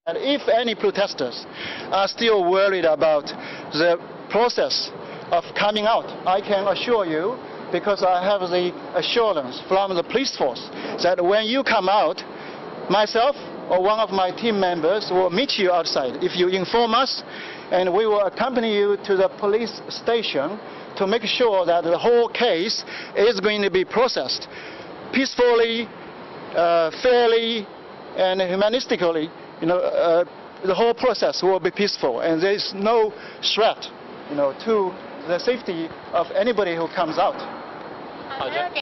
And if any protesters are still worried about the process of coming out, I can assure you, because I have the assurance from the police force, that when you come out, myself or one of my team members will meet you outside. If you inform us, and we will accompany you to the police station to make sure that the whole case is going to be processed peacefully, fairly, and humanistically. The whole process will be peaceful, and there is no threat, to the safety of anybody who comes out.